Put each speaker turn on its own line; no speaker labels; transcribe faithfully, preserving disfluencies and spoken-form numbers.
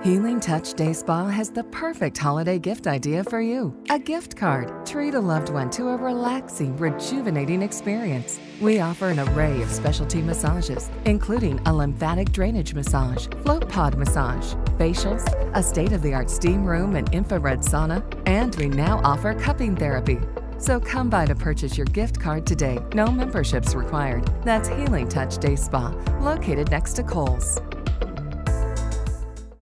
Healing Touch Day Spa has the perfect holiday gift idea for you. A gift card. Treat a loved one to a relaxing, rejuvenating experience. We offer an array of specialty massages, including a lymphatic drainage massage, float pod massage, facials, a state-of-the-art steam room and infrared sauna, and we now offer cupping therapy. So come by to purchase your gift card today. No memberships required. That's Healing Touch Day Spa, located next to Kohl's.